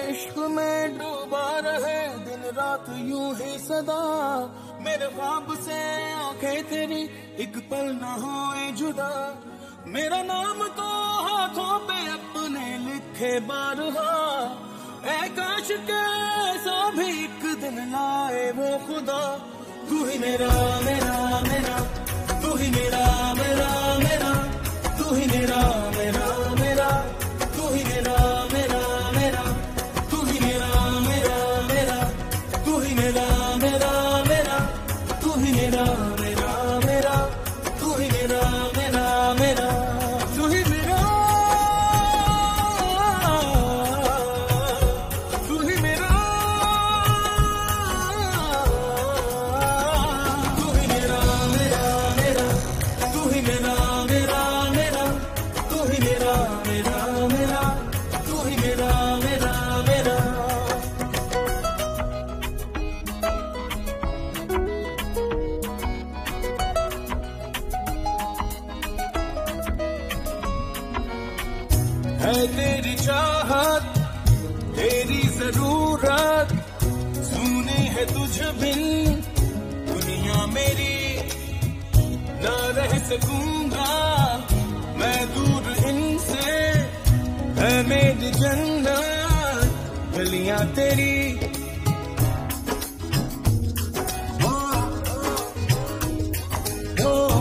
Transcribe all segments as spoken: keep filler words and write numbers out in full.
इश्क में डूबा रहे दिन रात यूं ही सदा। मेरे ख्वाब से आंखें तेरी एक पल न होए जुदा। मेरा नाम तो हाथों पे अपने लिखे बारहा। ऐ काश के ऐसा भी एक दिन लाए वो खुदा। तू ही मेरा मेरा मेरा, तू ही मेरा मेरा मेरा, तू ही मेरा मेरा मेरा, तू ही मेरा मेरा मेरा, तू ही मेरा मेरा मेरा, तू ही मेरा मेरा मेरा, तू ही मेरा मेरा मेरा, तू ही मेरा मेरा मेरा, तू ही मेरा, तू ही मेरा, तू ही मेरा मेरा मेरा, तू ही मेरा मेरा मेरा, तू ही मेरा मेरा मेरा, तू ही मेरा मेरा मेरा। है तेरी चाहत तेरी जरूरत, सुनी है तुझ बिन दुनिया मेरी। ना रह सकूंगा मैं दूर इनसे, है मेरी जन्नत गलियां तेरी। ओ, ओ, ओ,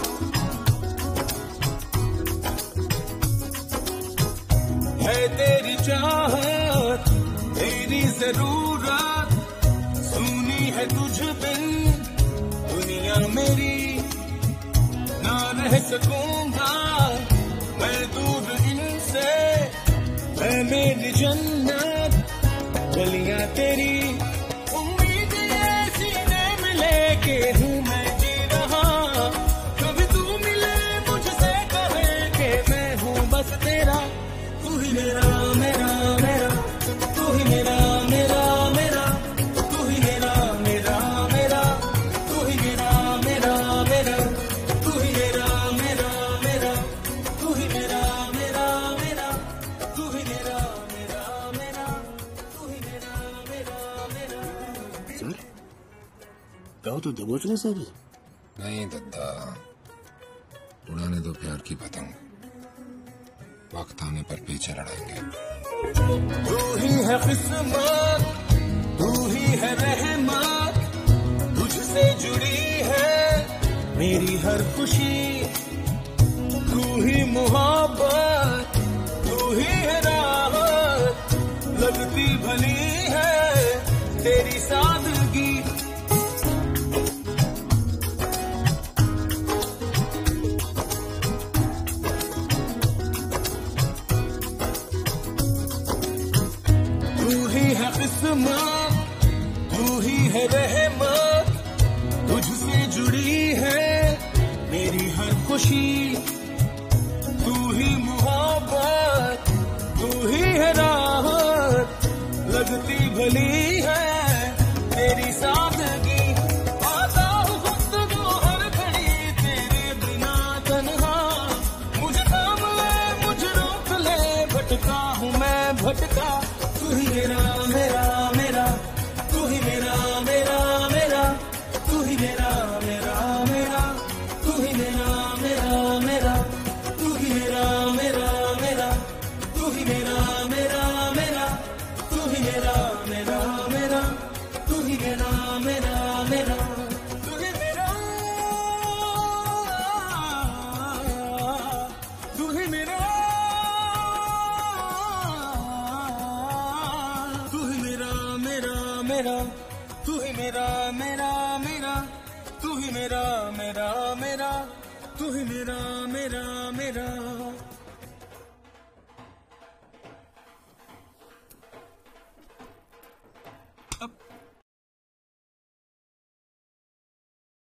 है तेरी चाहत तेरी जरूरत, सुनी है तुझ बिन दुनिया मेरी। ना रह सकूंगा मैं दूर इनसे, है मेरी जन्नत गलियां तेरी। उम्मीद ये सीने में लेके हूँ मैं जी रहा, कभी तू मिले मुझसे कहे कि मैं हूँ बस तेरा। तू ही मेरा मेरा मेरा, तू ही मेरा मेरा मेरा, तू ही मेरा मेरा मेरा, तू ही मेरा मेरा मेरा, तू ही मेरा मेरा मेरा, तू ही मेरा मेरा मेरा, तू ही मेरा मेरा मेरा, तू ही मेरा मेरा मेरा। सर गाओ तो दबोच ले सर। नहीं दद्दा, उड़ाने दो प्यार की पतंग, वक्त आने पर पीछे लड़ाएंगे। तू ही है किस्मत, तू ही है रहमत, तुझसे जुड़ी है मेरी हर खुशी। तू ही मोहब्बत, तू ही है राहत, लगती भली है तेरी सादगी। तू ही है किस्मत, तू ही है रहमत, तुझसे जुड़ी है मेरी हर खुशी। तू ही मोहब्बत, तू ही है राहत, लगती भली है तेरी सादगी। आता हूँ गुफ्तगू हर घड़ी तेरे बिना तन्हा, मुझे थाम ले मुझे रोक ले, भटका हूँ मैं भटका। तू ही मेरा मेरा मेरा, तू ही मेरा मेरा मेरा, तू ही मेरा मेरा मेरा, तू ही मेरा मेरा मेरा, तू ही मेरा मेरा मेरा, तू ही मेरा मेरा मेरा, तू ही मेरा मेरा मेरा, तू ही मेरा मेरा मेरा, तू ही मेरा, तू ही मेरा, तू ही मेरा मेरा मेरा, तू ही मेरा मेरा मेरा, तू ही मेरा मेरा मेरा, तू ही मेरा मेरा मेरा।